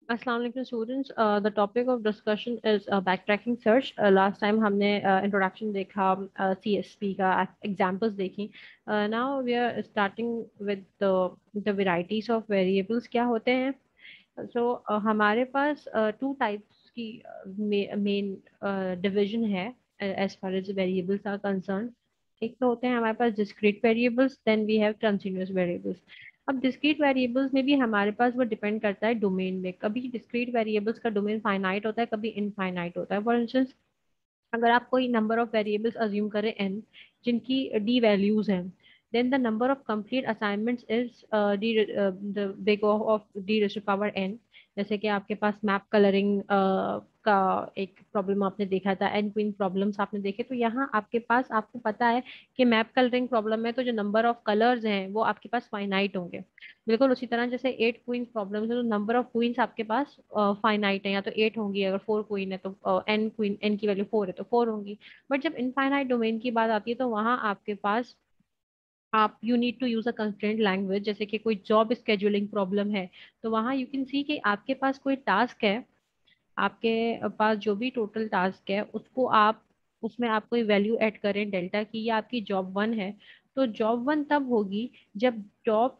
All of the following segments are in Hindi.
अस्सलाम वालेकुम students, the topic of discussion is backtracking search. Last time हमने इंट्रोडक्शन देखा, सीएसपी का एग्जांपल्स देखी। Now we are starting with the varieties of variables क्या होते हैं। हमारे पास टू टाइप्स की मेन डिवीजन है as far as variables are concern. एक तो होते हैं हमारे पास discrete variables, then we have continuous variables. अब डिस्क्रीट वेरिएबल्स में भी हमारे पास वो डिपेंड करता है डोमेन में। कभी डिस्क्रीट वेरिएबल्स का डोमेन फाइनाइट होता है, कभी इनफाइनाइट होता है। फॉर इंस्टेंस, अगर आप कोई नंबर ऑफ वेरिएबल्स अज्यूम करें n, जिनकी डी वैल्यूज हैं, then the number of complete assignments is d the big of d raise to power n। जैसे कि आपके पास मैप कलरिंग का एक प्रॉब्लम आपने देखा था, एन क्वीन प्रॉब्लम्स आपने देखे, तो यहाँ आपके पास आपको पता है कि मैप कलरिंग प्रॉब्लम में तो जो नंबर ऑफ कलर्स हैं वो आपके पास फाइनाइट होंगे। बिल्कुल उसी तरह जैसे 8 क्वींस प्रॉब्लम है, तो नंबर ऑफ क्वींस आपके पास फाइनाइट है, या तो 8 होंगी, अगर 4 क्वीन है तो एन क्वीन, एन की वैल्यू 4 है तो 4 होंगी। बट जब इनफाइनाइट डोमेन की बात आती है तो वहां आपके पास आप you need to use a constraint language. जैसे कि कोई जॉब स्केड्यूलिंग प्रॉब्लम है, तो वहां यू कैन सी कि आपके पास कोई टास्क है, आपके पास जो भी टोटल टास्क है उसको आप, उसमें आप कोई वैल्यू ऐड करें डेल्टा की, या आपकी जॉब वन है, तो जॉब वन तब होगी जब जॉब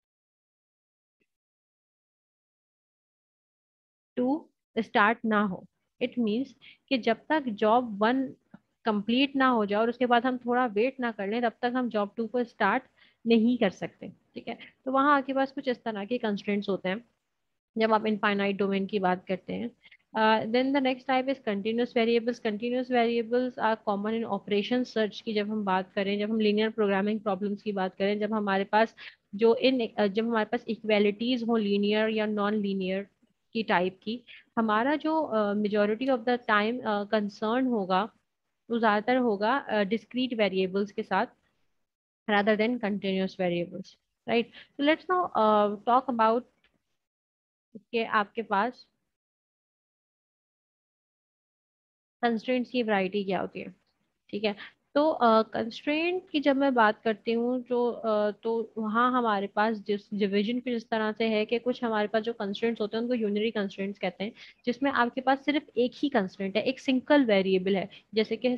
टू स्टार्ट ना हो। इट मीन्स कि जब तक जॉब वन कंप्लीट ना हो जाए और उसके बाद हम थोड़ा वेट ना कर लें, तब तक हम जॉब टू को स्टार्ट नहीं कर सकते। ठीक है, तो वहाँ आपके पास कुछ इस तरह के कंस्ट्रेंट्स होते हैं जब आप इनफाइनाइट डोमेन की बात करते हैं। Then the next type is continuous variables. Continuous variables are common in operation search की जब हम बात करें, जब हम लीनियर प्रोग्रामिंग प्रॉब्लम्स की बात करें, जब हमारे पास जब हमारे पास इक्वेलिटीज हो लीनियर या नॉन लीनियर की टाइप की, हमारा जो majority of the time concern होगा वो ज्यादातर होगा डिस्क्रीट वेरिएबल्स के साथ rather than continuous variables, right? So let's now talk about कि आपके पास कंस्ट्रेंट्स की वैरायटी क्या होती है। ठीक है, तो कंस्ट्रेंट की जब मैं बात करती हूँ तो वहाँ हमारे पास जिस डिवीजन की जिस तरह से है कि कुछ हमारे पास जो कंस्ट्रेंट्स होते हैं उनको यूनिटरी कंस्ट्रेंट्स कहते हैं, जिसमें आपके पास सिर्फ एक ही कंस्ट्रेंट है, एक सिंगल वेरिएबल है। जैसे कि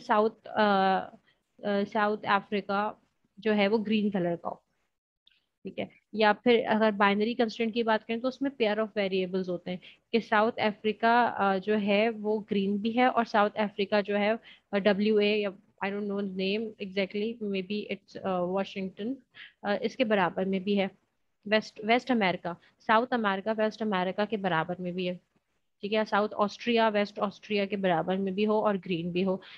साउथ अफ्रीका जो है वो ग्रीन कलर का हो। ठीक है, या फिर अगर बाइनरी कंस्ट्रेंट की बात करें तो उसमें पेयर ऑफ वेरिएबल्स होते हैं कि साउथ अफ्रीका जो है वो ग्रीन भी है, और साउथ अफ्रीका जो है WA, या I don't know name exactly, maybe it's Washington, इसके बराबर में भी है। West west America, south America west America के बराबर में भी है। ठीक है, साउथ ऑस्ट्रिया वेस्ट ऑस्ट्रिया के बराबर में भी हो और ग्रीन भी हो।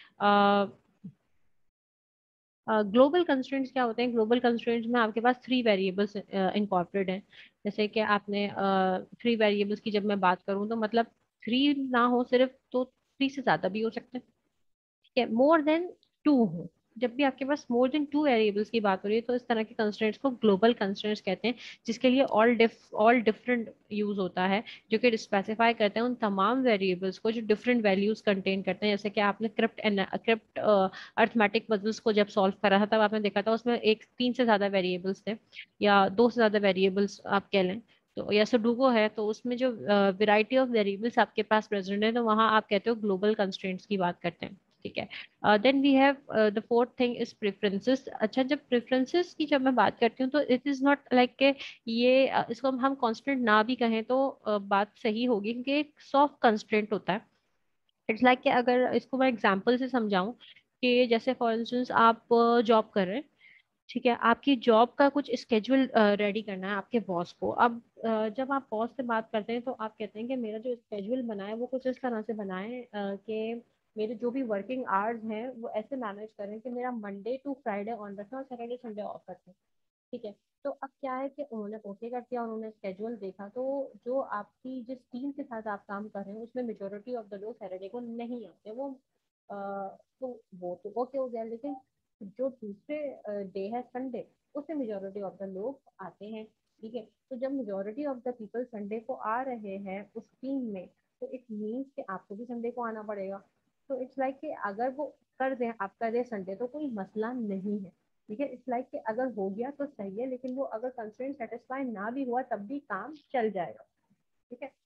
ग्लोबल कंस्ट्रेंट्स क्या होते हैं? ग्लोबल कंस्ट्रेंट्स में आपके पास थ्री वेरिएबल्स इनकॉर्पोरेट हैं। जैसे कि आपने थ्री वेरिएबल्स की जब मैं बात करूं तो मतलब थ्री ना हो सिर्फ, तो थ्री से ज्यादा भी हो सकते हैं। ठीक है, मोर देन टू हो। जब भी आपके पास मोर देन टू वेरिएबल्स की बात हो रही है तो इस तरह के कंस्ट्रेंट्स को ग्लोबल कंस्ट्रेंट्स कहते हैं, जिसके लिए ऑल डिफरेंट यूज होता है, जो कि स्पेसिफाई करते हैं उन तमाम वेरिएबल्स को जो डिफरेंट वैल्यूज कंटेन करते हैं। जैसे कि आपने क्रिप्ट अर्थमेटिक पजल्स को जब सॉल्व करा था तब आपने देखा था उसमें एक तीन से ज्यादा वेरिएबल्स थे, या दो से ज्यादा वेरिएबल्स आप कह लें। तो या सुडोको है तो उसमें जो वैरायटी ऑफ वेरिएबल्स आपके पास प्रेजेंट है, तो वहां आप कहते हो ग्लोबल कंस्ट्रेंट्स की बात करते हैं। ठीक है, then we have the fourth thing is preferences. अच्छा, जब प्रेफरेंसेस की जब मैं बात करती हूँ तो इट इज नॉट लाइक के ये इसको हम कांस्टेंट ना भी कहें तो बात सही होगी, क्योंकि एक सॉफ्ट कंस्ट्रेंट होता है। इट्स लाइक कि अगर इसको मैं एग्जांपल से समझाऊं कि जैसे फॉर इंस्टेंस आप जॉब कर रहे हैं। ठीक है, आपकी जॉब का कुछ स्केड्यूल रेडी करना है आपके बॉस को। अब जब आप बॉस से बात करते हैं तो आप कहते हैं कि मेरा जो स्केड्यूल बना है वो कुछ इस तरह से बना है कि मेरे जो भी वर्किंग आवर्स हैं वो ऐसे मैनेज करें कि मेरा मंडे टू फ्राइडे ऑन रखें और सैटरडे संडे ऑफ रखें। ठीक है, तो अब क्या है कि उन्होंने ओके कर दिया, उन्होंने स्केड्यूल देखा, तो जो आपकी जिस टीम के साथ आप काम कर रहे हैं उसमें मेजोरिटी ऑफ द लोग सैटरडे को नहीं आते, अ, वो तो ओके हो गया, लेकिन जो दूसरे डे है संडे, उसमें मेजोरिटी ऑफ द लोग आते हैं। ठीक है, तो जब majority of the people Sunday को आ रहे हैं उस टीम में, तो इट मीन्स कि आपको भी संडे को आना पड़ेगा। तो इट्स लाइक कि अगर वो कर दें, आप कर दें संडे, तो कोई मसला नहीं है। ठीक है, इट्स लाइक कि अगर हो गया तो सही है, लेकिन वो अगर कंस्ट्रेंट सेटिस्फाई ना भी हुआ तब भी काम चल जाएगा। ठीक है,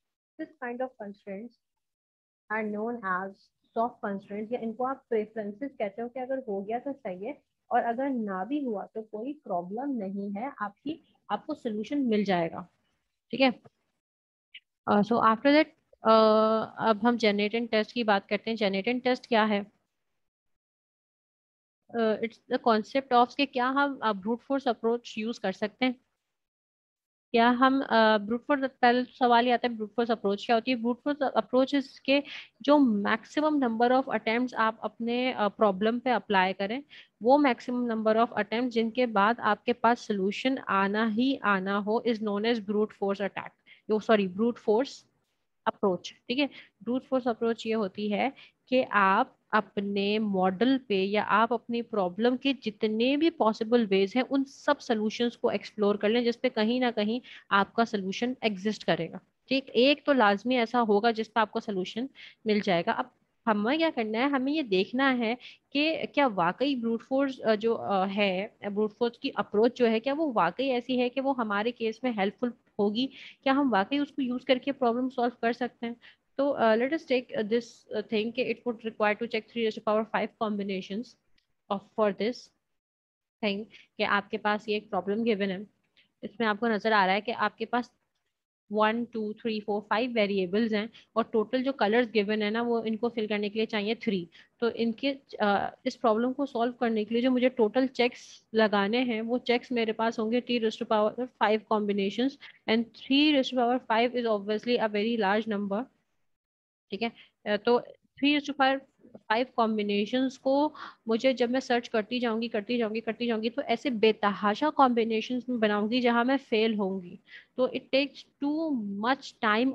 this kind of constraints are known as soft constraints, या इनको आप प्रेफरेंसेस कहते हो कि अगर हो गया तो सही है, और अगर ना भी हुआ तो कोई प्रॉब्लम नहीं है, आपको सोल्यूशन मिल जाएगा। ठीक है। सो आफ्टर दैट अब हम जेनरेटेड टेस्ट की बात करते हैं। जेनरेटेड टेस्ट क्या है? इट्स द कॉन्सेप्ट ऑफ कि क्या हम ब्रूट फोर्स अप्रोच यूज कर सकते हैं, क्या हम ब्रूट फोर्स, पहले तो सवाल ये आता है ब्रूट फोर्स अप्रोच क्या होती है। ब्रूट फोर्स अप्रोच के जो मैक्सिमम नंबर ऑफ अटेम्प्ट्स आप अपने प्रॉब्लम पे अप्लाई करें, वो मैक्सिमम नंबर ऑफ अटेम्प्ट जिनके बाद आपके पास सोल्यूशन आना ही आना हो, is known as brute force attack, yo sorry brute force approach. ठीक है। ब्रूट फोर्स अप्रोच ये होती है कि आप अपने मॉडल पे या आप अपनी प्रॉब्लम के जितने भी पॉसिबल वेज हैं उन सब सॉल्यूशंस को एक्सप्लोर कर लें जिसपे कहीं ना कहीं आपका सॉल्यूशन एग्जिस्ट करेगा। ठीक, एक तो लाजमी ऐसा होगा जिसपे आपको सॉल्यूशन मिल जाएगा। अब हमें क्या करना है, हमें ये देखना है कि क्या वाकई ब्रूट फोर्स जो है, ब्रूट फोर्स की अप्रोच जो है, क्या वो वाकई ऐसी है कि वो हमारे केस में हेल्पफुल होगी, क्या हम वाकई उसको यूज करके प्रॉब्लम सॉल्व कर सकते हैं। तो let us take this thing कि it would require to check 3 to the power 5 combinations of for this thing, कि आपके पास ये एक प्रॉब्लम गिवन है। इसमें आपको नजर आ रहा है कि आपके पास 1 2 3 4 5 वेरिएबल्स हैं, और टोटल जो कलर्स गिवन है ना, वो इनको फिल करने के लिए चाहिए 3। तो इनके इस प्रॉब्लम को सॉल्व करने के लिए जो मुझे टोटल चेक्स लगाने हैं, वो चेक्स मेरे पास होंगे 3 to the power 5 combinations, and 3 to the power 5 is obviously a very large number. ठीक है। तो 3 to the power 5 कॉम्बिनेशंस को मुझे, जब मैं सर्च करती जाऊंगी तो ऐसे बेतहाशा कॉम्बिनेशंस में बनाऊंगी जहां मैं फेल होंगी। तो it takes too much time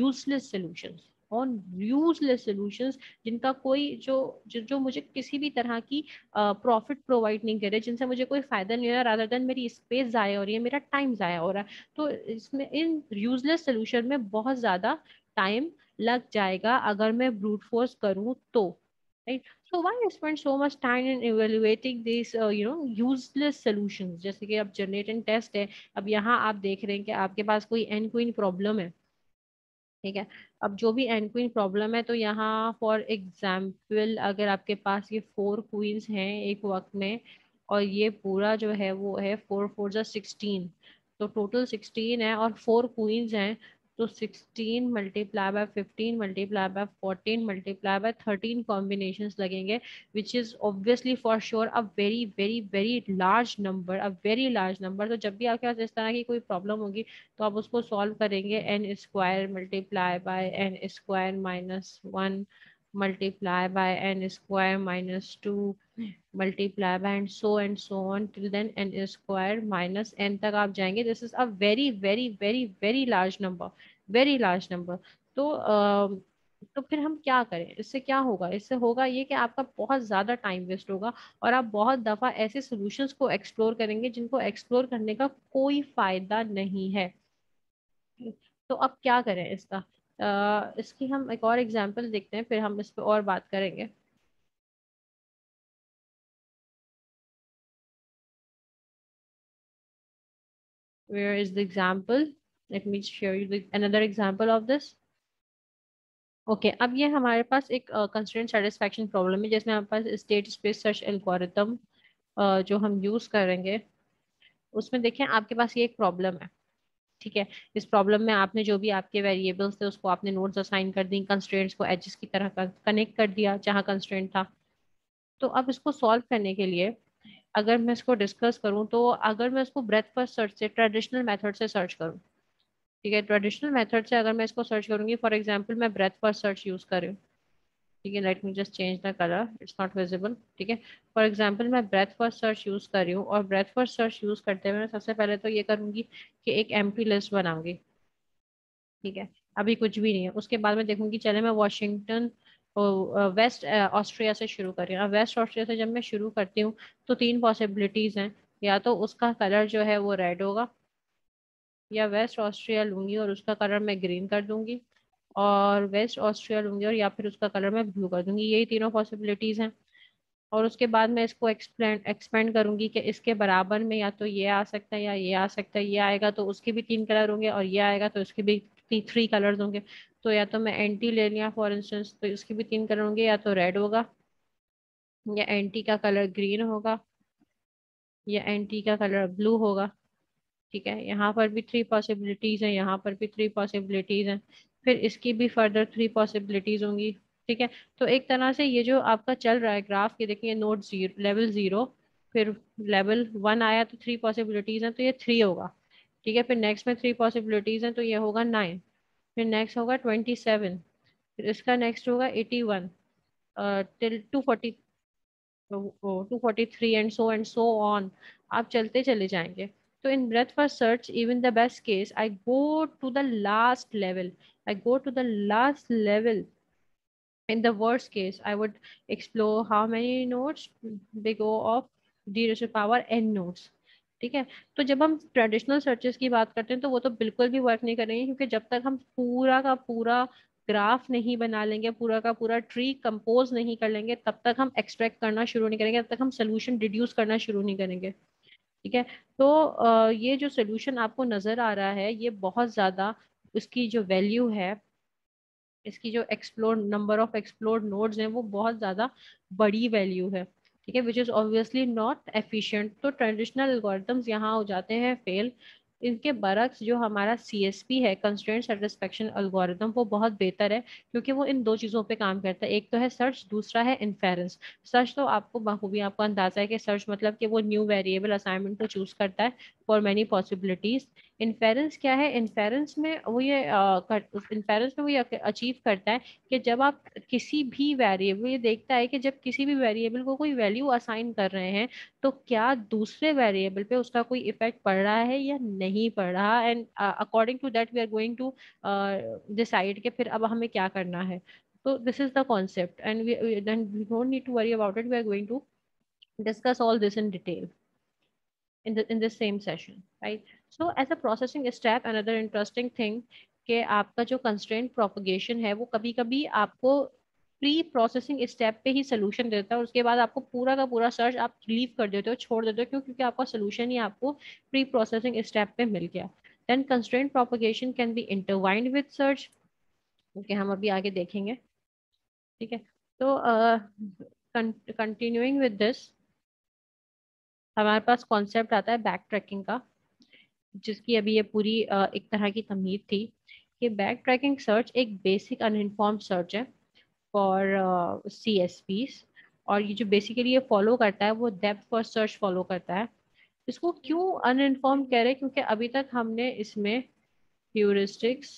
on useless solutions जिनका कोई जो मुझे किसी भी तरह की प्रॉफिट प्रोवाइड नहीं करे, जिनसे मुझे कोई फायदा नहीं हो रहा, रादर देन मेरी स्पेस जाया हो रही है, मेरा टाइम जाया हो रहा है। तो इसमें इन यूजलेस सोल्यूशन में बहुत ज्यादा टाइम लग जाएगा अगर मैं ब्रूट फोर्स करूं तो। Right. So why spend so much time in evaluating this useless solutions, जैसे कि अब जनरेट एंड टेस्ट है। अब यहाँ आप देख रहे हैं कि आपके पास कोई एन क्वीन प्रॉब्लम है। ठीक है। अब जो भी एन क्वीन प्रॉब्लम है, तो यहाँ फॉर एग्जाम्पल अगर आपके पास ये 4 क्वींस हैं एक वक्त में, और ये पूरा जो है वो है 4 4 जा 16, तो टोटल 16 है और 4 क्वींस हैं। तो 16 × 15 × 15 × 14 × 13 कॉम्बिनेशंस लगेंगे, which is obviously for sure a very very very large number, a very large number. तो जब भी आपके पास इस तरह की कोई प्रॉब्लम होगी, तो आप उसको सॉल्व करेंगे n² multiply by n² -1 multiply by n² -2 multiply by and so on till then n² -n तक आप जाएंगे। This is a very very very very large number, very large number. तो तो फिर हम क्या करें? इससे क्या होगा? इससे होगा ये कि आपका बहुत ज्यादा टाइम वेस्ट होगा, और आप बहुत दफा ऐसे सॉल्यूशंस को एक्सप्लोर करेंगे जिनको एक्सप्लोर करने का कोई फायदा नहीं है। तो अब क्या करें इसका? इसकी हम एक और एग्जांपल देखते हैं, फिर हम इस पे और बात करेंगे। Where is the example? Let me share you another example of this. Okay, अब ये हमारे पास एक कंस्ट्रेंट सेटिस्फैक्शन प्रॉब्लम है, जिसमें हमारे पास स्टेट स्पेस सर्च एल्गोरिथम जो हम यूज करेंगे, उसमें देखें आपके पास ये एक प्रॉब्लम है। ठीक है। इस प्रॉब्लम में आपने जो भी आपके वेरिएबल्स थे उसको आपने नोड्स असाइन कर दी, कंस्ट्रेंट्स को एजेस की तरह कनेक्ट कर दिया जहां कंस्ट्रेंट था। तो अब इसको सॉल्व करने के लिए अगर मैं इसको डिस्कस करूं, तो अगर मैं इसको ब्रेथ फर्स्ट सर्च से, ट्रेडिशनल मेथड से सर्च करूं, ठीक है, ट्रेडिशनल मेथड से अगर मैं इसको सर्च करूंगी, फॉर एग्जांपल मैं ब्रेथ फर्स्ट सर्च यूज कर रही हूँ। ठीक है, let me just change the colour, it's not visible. ठीक है। फॉर एग्जांपल मैं ब्रेथ फर्स्ट सर्च यूज कर रही हूँ, और ब्रेथ फर्स्ट सर्च यूज करते हुए मैं सबसे पहले तो ये करूंगी कि एक एम्प्टी लिस्ट बनाऊंगी। ठीक है। अभी कुछ भी नहीं है। उसके बाद मैं देखूंगी, चले मैं वॉशिंगटन वेस्ट ऑस्ट्रिया से शुरू कर रही हूँ। अब वेस्ट ऑस्ट्रिया से जब मैं शुरू करती हूँ, तो 3 पॉसिबिलिटीज हैं। या तो उसका कलर जो है वो रेड होगा, या वेस्ट ऑस्ट्रिया लूंगी और उसका कलर मैं ग्रीन कर दूंगी, और वेस्ट ऑस्ट्रिया लूंगी और या फिर उसका कलर मैं ब्लू कर दूंगी। यही तीनों पॉसिबिलिटीज हैं। और उसके बाद मैं इसको एक्सपेंड करूंगी कि इसके बराबर में या तो ये आ सकता है या ये आ सकता है। ये आएगा तो उसके भी 3 कलर होंगे, और ये आएगा तो उसके भी थ्री कलर्स होंगे, तो या तो मैं एंटी ले लिया फॉर इंस्टेंस, तो इसके भी तीन कलर होंगे, या तो रेड होगा, या एंटी का कलर ग्रीन होगा, या एंटी का कलर ब्लू होगा। ठीक है, यहाँ पर भी थ्री पॉसिबिलिटीज हैं, यहाँ पर भी थ्री पॉसिबिलिटीज हैं, फिर इसकी भी फर्दर थ्री पॉसिबिलिटीज होंगी। ठीक है, तो एक तरह से ये जो आपका चल रहा है ग्राफ, ये देखिए नोड जीरो, लेवल जीरो, फिर लेवल वन आया तो थ्री पॉसिबिलिटीज हैं, तो ये थ्री होगा। ठीक है, फिर नेक्स्ट में थ्री पॉसिबिलिटीज हैं, तो ये होगा नाइन, फिर नेक्स्ट होगा 27, फिर इसका नेक्स्ट होगा 81, टिल 240, 243, एंड सो ऑन। आप चलते चले जाएंगे। तो in breadth first search, even the best case, I go to the last level, I go to the last level. In the worst case, I would explore how many nodes, big O of d raised to power n nodes। ठीक है, तो जब हम ट्रेडिशनल सर्चेस की बात करते हैं तो वो तो बिल्कुल भी वर्क नहीं करेंगे, क्योंकि जब तक हम पूरा का पूरा ग्राफ नहीं बना लेंगे, पूरा का पूरा ट्री कंपोज नहीं कर लेंगे, तब तक हम एक्सट्रैक्ट करना शुरू नहीं करेंगे, तब तक हम सोल्यूशन डिड्यूस करना शुरू नहीं करेंगे। ठीक है, तो ये जो सोल्यूशन आपको नजर आ रहा है, ये बहुत ज्यादा उसकी जो वैल्यू है, इसकी जो explore number of explored nodes हैं, वो बहुत ज़्यादा बड़ी वैल्यू है। ठीक है, which is obviously not efficient. तो ट्रेडिशनल एल्गोरिथम्स यहाँ हो जाते हैं फेल। इनके बरक्स जो हमारा CSP है, कंस्ट्रेंट सेटिस्फेक्शन एल्गोरिथम, वो बहुत बेहतर है, क्योंकि वो इन दो चीज़ों पे काम करता है। एक तो है सर्च, दूसरा है इन्फेरेंस। सर्च तो आपको बखूबी आपको अंदाजा है कि सर्च मतलब कि वो न्यू वेरिएबल असाइनमेंट को चूज करता है फॉर मैनी पॉसिबिलिटीज। इन्फेरेंस क्या है? इन्फेरेंस में वो ये अचीव करता है कि जब आप किसी भी वेरिएबल, ये देखता है कि जब किसी भी वेरिएबल को कोई वैल्यू असाइन कर रहे हैं, तो क्या दूसरे वेरिएबल पे उसका कोई इफेक्ट पड़ रहा है या नहीं पड़ रहा, and according to that we are going to decide कि फिर अब हमें क्या करना है। तो this is the concept, and we then we don't need to worry about it, we are going to discuss all this in detail in this same session, right? So as a processing step, another interesting thing कि आपका जो constraint propagation है, वो कभी कभी आपको प्री प्रोसेसिंग स्टेप पे ही सोल्यूशन देता है, और उसके बाद आपको पूरा का पूरा सर्च आप लीव कर देते हो, छोड़ देते हो। क्यों? क्योंकि आपका सोल्यूशन ही आपको प्री प्रोसेसिंग स्टेप पे मिल गया। Then constraint propagation can be intertwined with search, क्योंकि हम अभी आगे देखेंगे। ठीक है, तो कंटिन्यूइंग विद दिस, हमारे पास कॉन्सेप्ट आता है बैक ट्रैकिंग का, जिसकी अभी ये पूरी एक तरह की तमीज थी कि बैक ट्रैकिंग सर्च एक बेसिक अनइन्फॉर्म्ड सर्च है फॉर CSPs। और ये जो बेसिकली ये फॉलो करता है, वो डेप्थ फर्स्ट सर्च फॉलो करता है। इसको क्यों अनइन्फॉर्म्ड कह रहे हैं? क्योंकि अभी तक हमने इसमें ह्यूरिस्टिक्स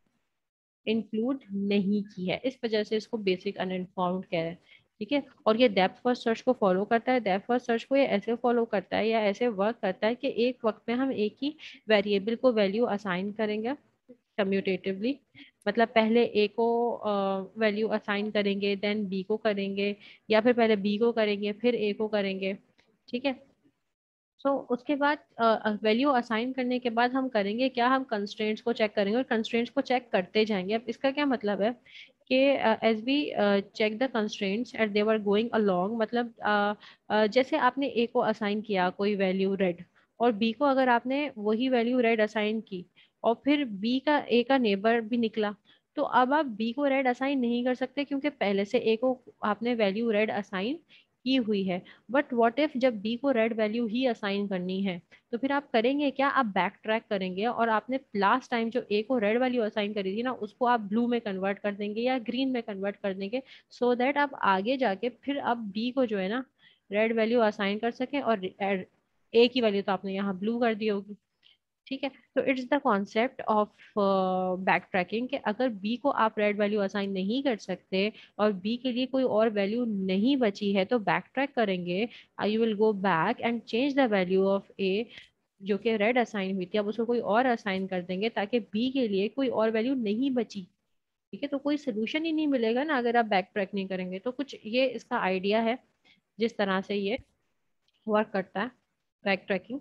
इंक्लूड नहीं की है, इस वजह से इसको बेसिक अनइन्फॉर्म्ड कह रहे हैं। ठीक है, और ये डेप्थ फर्स्ट सर्च को फॉलो करता है। डेप्थ फर्स्ट सर्च को ये ऐसे फॉलो करता है या ऐसे वर्क करता है कि एक वक्त में हम एक ही वेरिएबल को वैल्यू असाइन करेंगे कम्यूटेटिवली। मतलब पहले ए को वैल्यू असाइन करेंगे, देन बी को करेंगे, या फिर पहले बी को करेंगे फिर ए को करेंगे। ठीक है, सो उसके बाद वैल्यू असाइन करने के बाद हम करेंगे क्या? हम कंस्ट्रेंट्स को चेक करेंगे, और कंस्ट्रेंट्स को चेक करते जाएंगे। अब इसका क्या मतलब है कि as we check the constraints and they were going along, मतलब जैसे आपने ए को असाइन किया कोई वैल्यू रेड, और बी को अगर आपने वही वैल्यू रेड असाइन की, और फिर बी का ए का नेबर भी निकला, तो अब आप बी को रेड असाइन नहीं कर सकते, क्योंकि पहले से ए को आपने वैल्यू रेड असाइन की हुई है। बट व्हाट इफ जब बी को रेड वैल्यू ही असाइन करनी है, तो फिर आप करेंगे क्या? आप बैक ट्रैक करेंगे, और आपने लास्ट टाइम जो ए को रेड वैल्यू असाइन करी थी ना, उसको आप ब्लू में कन्वर्ट कर देंगे या ग्रीन में कन्वर्ट कर देंगे, सो दैट आप आगे जाके फिर आप बी को जो है ना रेड वैल्यू असाइन कर सकें, और ए की वैल्यू तो आपने यहाँ ब्लू कर दी होगी। ठीक है, तो it's the concept of back tracking कि अगर बी को आप रेड वैल्यू असाइन नहीं कर सकते, और बी के लिए कोई और वैल्यू नहीं बची है, तो बैक ट्रैक करेंगे, you will go back and change the value of A जो कि रेड असाइन हुई थी, अब उसको कोई और असाइन कर देंगे, ताकि बी के लिए कोई और वैल्यू नहीं बची। ठीक है, तो कोई सोल्यूशन ही नहीं मिलेगा ना अगर आप बैक ट्रैक नहीं करेंगे। तो कुछ ये इसका आइडिया है जिस तरह से ये वर्क करता है बैक ट्रैकिंग।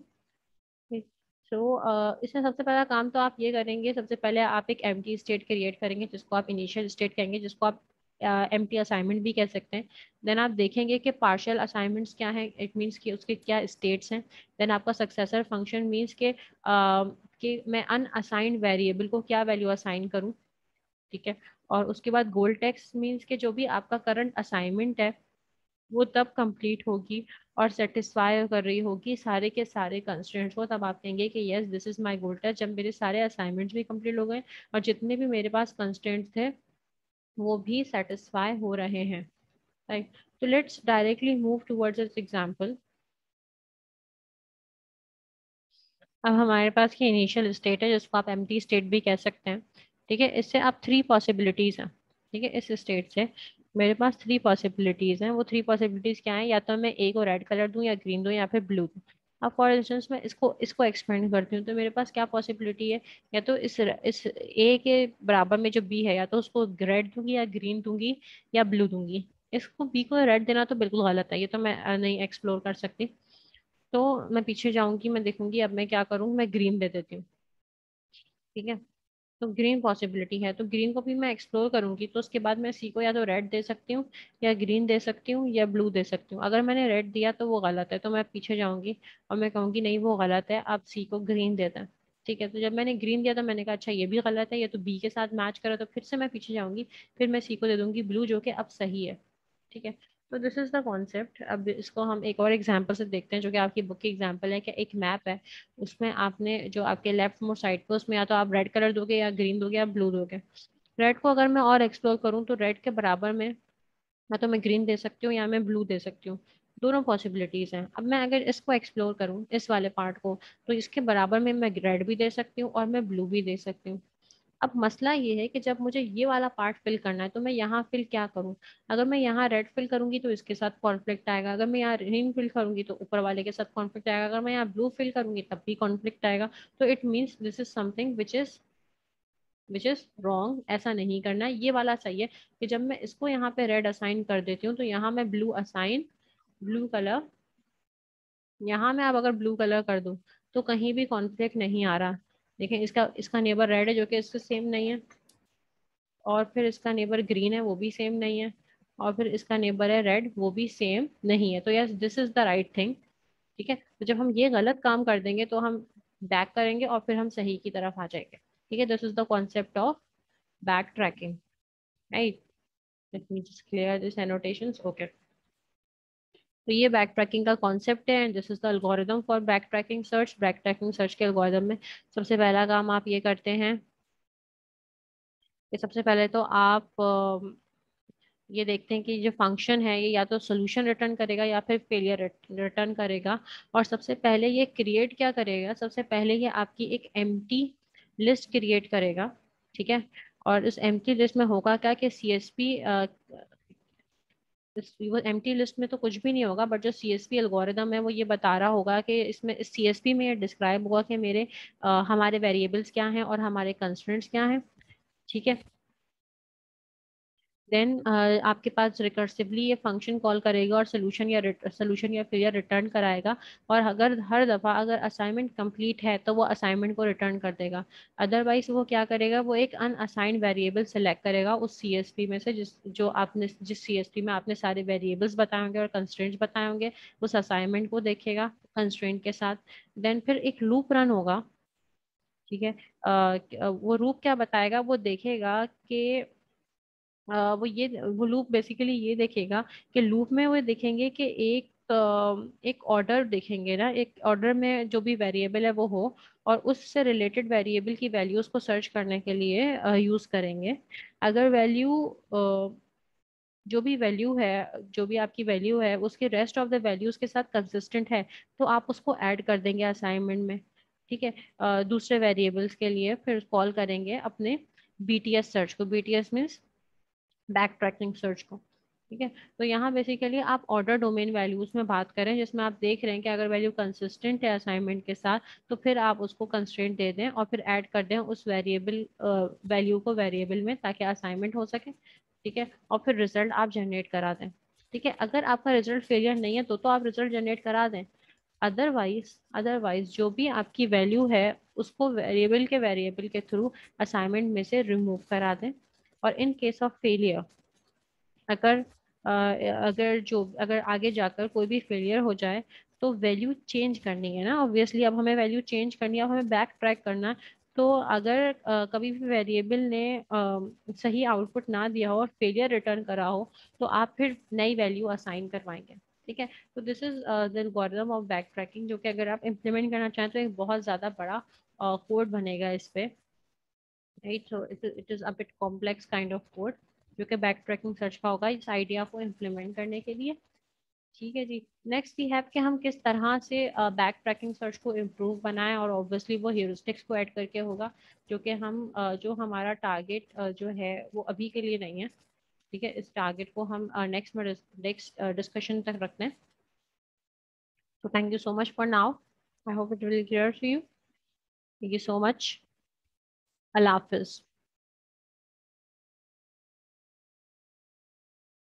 सो इसमें सबसे पहला काम तो आप ये करेंगे, सबसे पहले आप एक एम्प्टी स्टेट क्रिएट करेंगे, जिसको आप इनिशियल स्टेट कहेंगे, जिसको आप एम्प्टी असाइनमेंट भी कह सकते हैं। देन आप देखेंगे कि पार्शियल असाइनमेंट्स क्या है, इट मीन्स कि उसके क्या स्टेट्स हैं। देन आपका सक्सेसर फंक्शन मीन्स के कि मैं अनअसाइंड वेरिएबल को क्या वैल्यू असाइन करूं, ठीक है। और उसके बाद गोल टेक्स्ट मीन्स के जो भी आपका करंट असाइनमेंट है वो तब कंप्लीट होगी और सेटिस्फाई कर रही होगी सारे के सारे कंस्ट्रेंट्स को, तब आप कहेंगे कि yes this is my goal test, जब मेरे सारे असाइनमेंट्स भी कंप्लीट हो गए और जितने भी मेरे पास कंस्ट्रेंट्स थे वो भी सेटिस्फाई हो रहे हैं, राइट। तो let's directly move towards this example. अब हमारे पास ये इनिशियल स्टेट है जिसको आप एम्प्टी स्टेट भी कह सकते हैं, ठीक है। इससे आप थ्री पॉसिबिलिटीज हैं, ठीक है। इस स्टेट से मेरे पास थ्री पॉसिबिलिटीज हैं। वो थ्री पॉसिबिलिटीज क्या है, या तो मैं ए को रेड कलर दूं या ग्रीन दूं या फिर ब्लू दूं। अब फॉर इंस्टेंस मैं इसको इसको एक्सपेंड करती हूँ तो मेरे पास क्या पॉसिबिलिटी है, या तो इस ए के बराबर में जो बी है या तो उसको रेड दूंगी या ग्रीन दूंगी या ब्लू दूंगी। इसको बी को रेड देना तो बिल्कुल गलत है, ये तो मैं नहीं एक्सप्लोर कर सकती। तो मैं पीछे जाऊंगी, मैं देखूंगी अब मैं क्या करूँ, मैं ग्रीन दे देती हूँ, ठीक है। तो ग्रीन पॉसिबिलिटी है तो ग्रीन को भी मैं एक्सप्लोर करूंगी, तो उसके बाद मैं सी को या तो रेड दे सकती हूँ या ग्रीन दे सकती हूँ या ब्लू दे सकती हूँ। अगर मैंने रेड दिया तो वो गलत है, तो मैं पीछे जाऊंगी और मैं कहूंगी नहीं वो गलत है, आप सी को ग्रीन देता है, ठीक है। तो जब मैंने ग्रीन दिया तो मैंने कहा अच्छा ये भी गलत है, ये तो बी के साथ मैच करा, तो फिर से मैं पीछे जाऊंगी, फिर मैं सी को दे दूंगी ब्लू जो कि अब सही है, ठीक है। तो दिस इज द कॉन्सेप्ट। अब इसको हम एक और एग्जांपल से देखते हैं जो कि आपकी बुक की एग्जांपल है कि एक मैप है, उसमें आपने जो आपके लेफ्ट मोस्ट साइड पे उसमें या तो आप रेड कलर दोगे या ग्रीन दोगे या ब्लू दोगे। रेड को अगर मैं और एक्सप्लोर करूँ तो रेड के बराबर में या तो मैं ग्रीन दे सकती हूँ या मैं ब्लू दे सकती हूँ, दोनों पॉसिबिलिटीज हैं। अब मैं अगर इसको एक्सप्लोर करूँ इस वाले पार्ट को, तो इसके बराबर में मैं रेड भी दे सकती हूँ और मैं ब्लू भी दे सकती हूँ। अब मसला ये है कि जब मुझे ये वाला पार्ट फिल करना है तो मैं यहाँ फिल क्या करूँ। अगर मैं यहाँ रेड फिल करूंगी तो इसके साथ कॉन्फ्लिक्ट आएगा, अगर मैं यहाँ ग्रीन फिल करूंगी तो ऊपर वाले के साथ कॉन्फ्लिक्ट आएगा, अगर मैं यहाँ ब्लू फिल करूंगी तब भी कॉन्फ्लिक्ट आएगा। तो it means this is something which is wrong, ऐसा नहीं करना है। ये वाला सही है कि जब मैं इसको यहाँ पे रेड असाइन कर देती हूँ तो यहाँ मैं ब्लू असाइन, ब्लू कलर, यहाँ मैं अब अगर ब्लू कलर कर दूं तो कहीं भी कॉन्फ्लिक्ट नहीं आ रहा। देखें इसका इसका नेबर रेड है जो कि इससे सेम नहीं है, और फिर इसका नेबर ग्रीन है वो भी सेम नहीं है, और फिर इसका नेबर है रेड वो भी सेम नहीं है। तो yes this is the right thing, ठीक है। तो जब हम ये गलत काम कर देंगे तो हम बैक करेंगे और फिर हम सही की तरफ आ जाएंगे, ठीक है। This is the concept of back tracking, right. Let me just clear this annotations, okay. तो ये बैक ट्रैकिंग का कॉन्सेप्ट है and this is the algorithm for back tracking search. Back tracking search के एल्गोरिदम में सबसे पहला काम आप ये करते हैं कि सबसे पहले तो आप ये देखते हैं कि जो फंक्शन है ये या तो सोल्यूशन रिटर्न करेगा या फिर फेलियर रिटर्न करेगा। और सबसे पहले ये क्रिएट क्या करेगा, सबसे पहले ये आपकी एक एम्प्टी लिस्ट क्रिएट करेगा, ठीक है। और इस एम्प्टी लिस्ट में होगा क्या कि सीएसपी, वो एम्प्टी लिस्ट में तो कुछ भी नहीं होगा, बट जो सीएसपी एल्गोरिदम है वो ये बता रहा होगा कि इसमें इस सीएसपी में ये डिस्क्राइब होगा कि मेरे हमारे वेरिएबल्स क्या हैं और हमारे कंस्ट्रेंट्स क्या हैं, ठीक है। देन आपके पास रिकर्सिवली ये फंक्शन कॉल करेगा और सोल्यूशन या फेलियर रिटर्न कराएगा। और अगर हर दफा अगर असाइनमेंट कंप्लीट है तो वो असाइनमेंट को रिटर्न कर देगा। अदरवाइज वो क्या करेगा, वो एक अनअसाइंड वेरिएबल सेलेक्ट करेगा उस सीएसपी में से जिस सीएसपी में आपने सारे वेरिएबल्स बताए होंगे और कंस्ट्रेंट्स बताए होंगे, उस असाइनमेंट को देखेगा कंस्ट्रेंट के साथ। देन फिर एक लूप रन होगा, ठीक है। वो लूप क्या बताएगा, वो देखेगा कि वो लूप बेसिकली ये देखेगा कि लूप में वो देखेंगे कि एक ऑर्डर देखेंगे ना, एक ऑर्डर में जो भी वेरिएबल है वो हो, और उससे रिलेटेड वेरिएबल की वैल्यूज को सर्च करने के लिए यूज करेंगे। अगर जो भी वैल्यू है, जो भी आपकी वैल्यू है उसके रेस्ट ऑफ द वैल्यूज के साथ कंसिस्टेंट है तो आप उसको ऐड कर देंगे असाइनमेंट में, ठीक है। दूसरे वेरिएबल्स के लिए फिर कॉल करेंगे अपने बीटीएस सर्च को, BTS means back trekking search को, ठीक है। तो यहाँ बेसिकली आप ऑर्डर डोमेन वैल्यूज में बात करें जिसमें आप देख रहे हैं कि अगर वैल्यू कंसिस्टेंट है असाइनमेंट के साथ तो फिर आप उसको कंस्ट्रेंट दे दें और फिर ऐड कर दें उस वेरिएबल वैल्यू को वेरिएबल में ताकि असाइनमेंट हो सके, ठीक है। और फिर रिजल्ट आप जनरेट करा दें, ठीक है। अगर आपका रिजल्ट फेलियर नहीं है तो आप रिजल्ट जनरेट करा दें। अदरवाइज जो भी आपकी वैल्यू है उसको वेरिएबल के थ्रू असाइनमेंट में से रिमूव करा दें। और इन केस ऑफ फेलियर, अगर अगर आगे जाकर कोई भी फेलियर हो जाए तो वैल्यू चेंज करनी है ना ऑब्वियसली। अब हमें वैल्यू चेंज करनी है, अब हमें बैक ट्रैक करना है। तो अगर कभी भी वेरिएबल ने सही आउटपुट ना दिया हो और फेलियर रिटर्न करा हो, तो आप फिर नई वैल्यू असाइन करवाएंगे। ठीक है। तो this is the algorithm of back tracking, जो कि अगर आप इम्प्लीमेंट करना चाहें तो एक बहुत ज्यादा बड़ा कोड बनेगा इस पे। Right, so it is a bit complex kind of code जो कि बैक ट्रैकिंग सर्च का होगा इस आइडिया को इम्प्लीमेंट करने के लिए। ठीक है जी। नेक्स्ट वी हैव कि हम किस तरह से बैक ट्रैकिंग सर्च को इम्प्रूव बनाएं, और ऑब्वियसली वो ह्यूरिस्टिक्स को ऐड करके होगा, जो कि हम जो हमारा टारगेट जो है वो अभी के लिए नहीं है। ठीक है, इस टारगेट को हम नेक्स्ट डिस्कशन तक रखते हैं। तो thank you so much for now. I hope it will clear to you. Thank you so much. अल्लाह हाफिज।